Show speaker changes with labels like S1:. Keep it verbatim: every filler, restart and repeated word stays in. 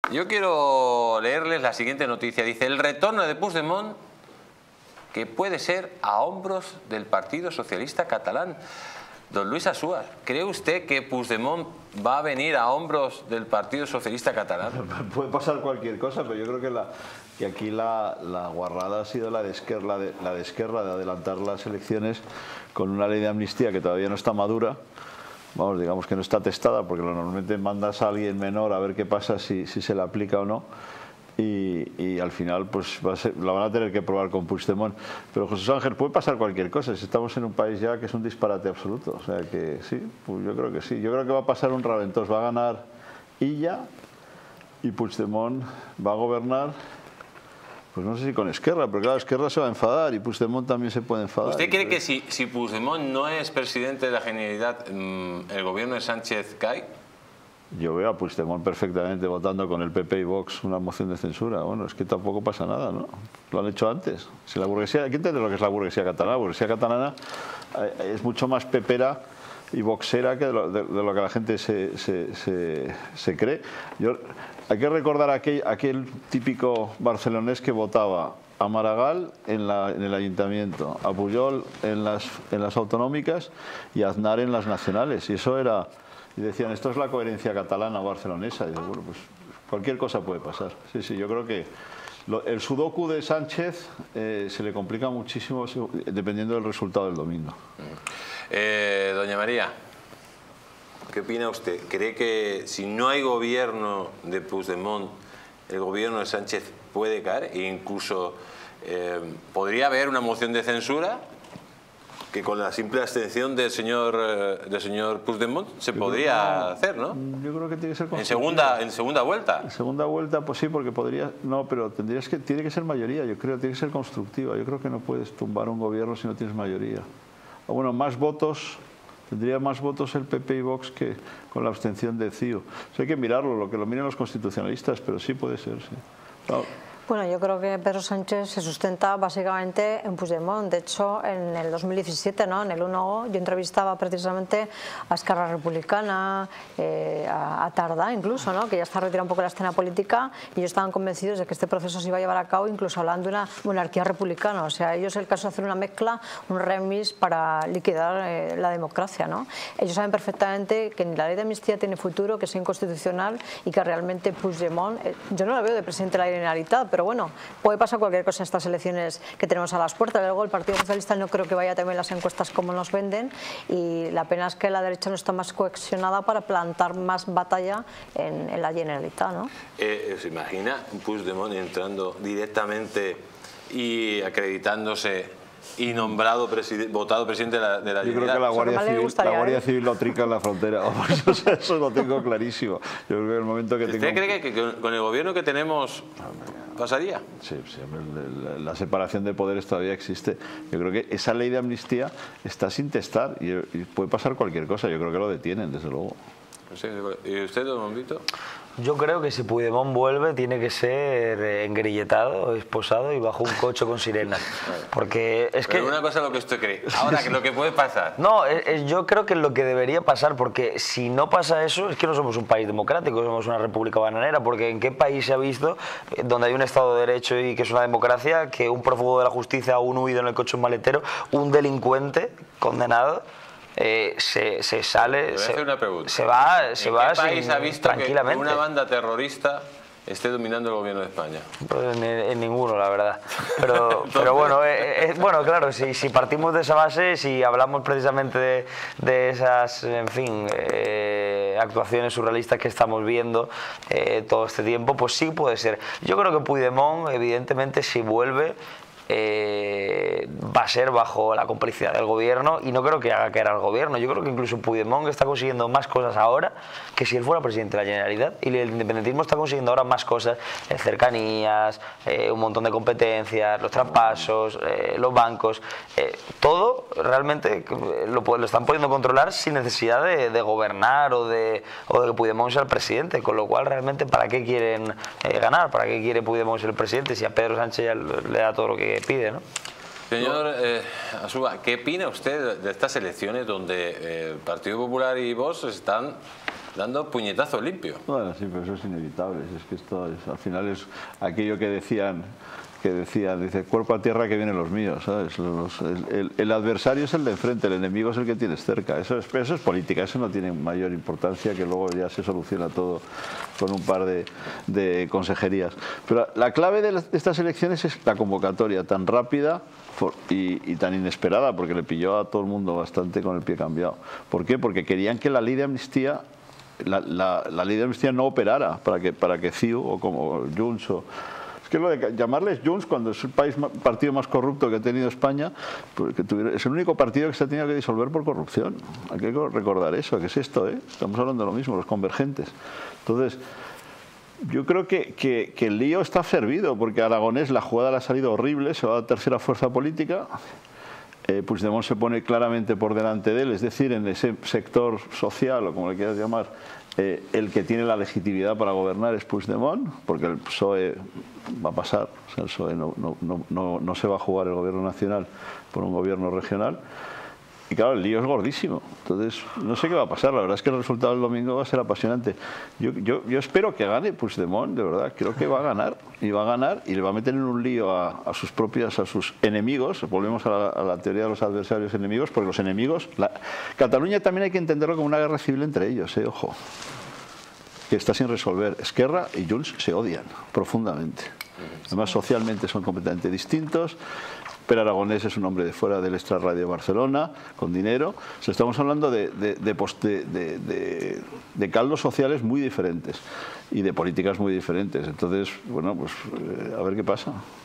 S1: yo quiero leerles la siguiente noticia. Dice, el retorno de Puigdemont que puede ser a hombros del Partido Socialista Catalán. Don Luis Asúa, ¿cree usted que Puigdemont va a venir a hombros del Partido Socialista Catalán?
S2: Puede pasar cualquier cosa, pero yo creo que, la, que aquí la, la guarrada ha sido la de, Esquerra, la, de, la de Esquerra de adelantar las elecciones con una ley de amnistía que todavía no está madura. Vamos, digamos que no está testada, porque normalmente mandas a alguien menor a ver qué pasa si, si se le aplica o no. Y, y al final pues va a ser, la van a tener que probar con Puigdemont. Pero José Ángel, puede pasar cualquier cosa. Estamos en un país ya que es un disparate absoluto. O sea que sí, pues yo creo que sí. Yo creo que va a pasar un reventós. Va a ganar Illa y Puigdemont va a gobernar. Pues no sé si con Esquerra, pero claro, Esquerra se va a enfadar y Puigdemont también se puede enfadar.
S1: ¿Usted cree que si, si Puigdemont no es presidente de la Generalitat, el gobierno de Sánchez cae?
S2: Yo veo a Puigdemont perfectamente votando con el P P y Vox una moción de censura. Bueno, es que tampoco pasa nada, ¿no? Lo han hecho antes. Si la burguesía, hay que entender lo que es la burguesía catalana. La burguesía catalana es mucho más pepera y boxera que de lo, de, de lo que la gente se, se, se, se cree. Yo, hay que recordar aquel, aquel típico barcelonés que votaba a Maragall en, la, en el ayuntamiento, a Pujol en las, en las autonómicas y a Aznar en las nacionales. Y eso era... Y decían, esto es la coherencia catalana o barcelonesa. Y digo, bueno, pues cualquier cosa puede pasar. Sí, sí, yo creo que lo, el sudoku de Sánchez eh, se le complica muchísimo dependiendo del resultado del domingo.
S1: Eh, doña María, ¿qué opina usted? ¿Cree que si no hay gobierno de Puigdemont, el gobierno de Sánchez puede caer e incluso eh, podría haber una moción de censura? Que con la simple abstención del señor del señor Puigdemont se yo podría no, hacer, ¿no?
S2: Yo creo que tiene que ser
S1: en segunda en segunda vuelta.
S2: En segunda vuelta, pues sí, porque podría, no, pero tendrías que tiene que ser mayoría. Yo creo, tiene que ser constructiva. Yo creo que no puedes tumbar un gobierno si no tienes mayoría. O bueno, más votos, tendría más votos el P P y Vox que con la abstención de C I U. O sea, hay que mirarlo, lo que lo miren los constitucionalistas, pero sí puede ser, sí. No.
S3: Bueno, yo creo que Pedro Sánchez se sustenta básicamente en Puigdemont. De hecho, en el dos mil diecisiete, ¿no? En el uno, yo entrevistaba precisamente a Esquerra Republicana, eh, a, a Tardá incluso, ¿no? Que ya está retirada un poco de la escena política, y ellos estaban convencidos de que este proceso se iba a llevar a cabo, incluso hablando de una monarquía republicana. O sea, ellos es el caso de hacer una mezcla, un remix para liquidar eh, la democracia, ¿no? Ellos saben perfectamente que ni la ley de amnistía tiene futuro, que es inconstitucional y que realmente Puigdemont, eh, yo no lo veo de presidente de la Generalitat, pero bueno, puede pasar cualquier cosa en estas elecciones que tenemos a las puertas. Luego el Partido Socialista no creo que vaya también las encuestas como nos venden, y la pena es que la derecha no está más cohesionada para plantar más batalla en, en la Generalitat, ¿no?
S1: Eh, ¿Se imagina Puigdemont entrando directamente y acreditándose y nombrado preside, votado presidente de la, de la
S2: Yo creo que la Guardia, Civil, la Guardia Civil lo trinca en la frontera. O sea, eso lo tengo clarísimo. Yo creo que el momento que
S1: ¿Usted
S2: tengo...
S1: cree que, que con el gobierno que tenemos pasaría? Sí,
S2: sí, la, la separación de poderes todavía existe. Yo creo que esa ley de amnistía está sin testar y, y puede pasar cualquier cosa. Yo creo que lo detienen, desde luego.
S1: ¿Y usted, don Bombito?
S4: Yo creo que si Puigdemont vuelve tiene que ser engrilletado, esposado y bajo un coche con sirenas. Porque es
S1: Pero
S4: que...
S1: una cosa es lo que usted cree. Ahora, que lo que puede pasar.
S4: No, es, es, yo creo que es lo que debería pasar, porque si no pasa eso, es que no somos un país democrático, somos una república bananera. Porque ¿en qué país se ha visto, donde hay un Estado de Derecho y que es una democracia, que un prófugo de la justicia, un huido en el coche un maletero, un delincuente condenado, Eh, se, se sale, se, se va, se
S1: ¿En
S4: va
S1: qué país
S4: sin,
S1: ha visto
S4: tranquilamente.
S1: que una banda terrorista esté dominando el gobierno de España?
S4: Pues en, en ninguno, la verdad. Pero, pero bueno, eh, eh, bueno, claro, si, si partimos de esa base, si hablamos precisamente de, de esas, en fin, eh, actuaciones surrealistas que estamos viendo eh, todo este tiempo, pues sí puede ser. Yo creo que Puigdemont, evidentemente, si vuelve, Eh, va a ser bajo la complicidad del gobierno, y no creo que haga caer al gobierno. Yo creo que incluso Puigdemont está consiguiendo más cosas ahora que si él fuera presidente de la Generalitat, y el independentismo está consiguiendo ahora más cosas, eh, cercanías, eh, un montón de competencias, los traspasos, eh, los bancos, eh, todo realmente lo, lo están pudiendo controlar sin necesidad de, de gobernar o de, o de que Puigdemont sea el presidente, con lo cual realmente ¿para qué quieren eh, ganar? ¿Para qué quiere Puigdemont ser el presidente si a Pedro Sánchez ya le da todo lo que pide, ¿no?
S1: Señor eh, Asúa, ¿qué opina usted de estas elecciones donde eh, el Partido Popular y Vox están dando puñetazo limpio.
S2: Bueno, sí, pero eso es inevitable. Es que esto es, al final es aquello que decían, que decían, dice, cuerpo a tierra que vienen los míos, ¿sabes? Los, el, el, el adversario es el de enfrente, el enemigo es el que tienes cerca. Eso es, eso es política, eso no tiene mayor importancia, que luego ya se soluciona todo con un par de, de consejerías. Pero la clave de, las, de estas elecciones es la convocatoria tan rápida y, y tan inesperada, porque le pilló a todo el mundo bastante con el pie cambiado. ¿Por qué? Porque querían que la ley de amnistía La, la, la ley de amnistía no operara para que, para que C I U o como Junts o... Es que lo de llamarles Junts cuando es el país, partido más corrupto que ha tenido España, porque tuviera, es el único partido que se ha tenido que disolver por corrupción. Hay que recordar eso, que es esto, ¿eh? Estamos hablando de lo mismo, los convergentes. Entonces, yo creo que, que, que el lío está servido, porque a Aragonés la jugada le ha salido horrible, se va a la tercera fuerza política. Eh, Puigdemont se pone claramente por delante de él, es decir, en ese sector social, o como le quieras llamar, eh, el que tiene la legitimidad para gobernar es Puigdemont, porque el P S O E va a pasar, o sea, el P S O E no, no, no, no, no se va a jugar el gobierno nacional por un gobierno regional. Y claro, el lío es gordísimo. Entonces, no sé qué va a pasar. La verdad es que el resultado del domingo va a ser apasionante. Yo, yo, yo espero que gane Puigdemont, de verdad. Creo que va a ganar. Y va a ganar y le va a meter en un lío a, a sus propias, a sus enemigos. Volvemos a la, a la teoría de los adversarios enemigos, porque los enemigos... La, Cataluña también hay que entenderlo como una guerra civil entre ellos, ¿eh? Ojo. Que está sin resolver. Esquerra y Junts se odian profundamente. Además, socialmente son completamente distintos. Pere Aragonés es un hombre de fuera del extrarradio de Barcelona, con dinero. O sea, estamos hablando de, de, de, de, de, de caldos sociales muy diferentes y de políticas muy diferentes. Entonces, bueno, pues eh, a ver qué pasa.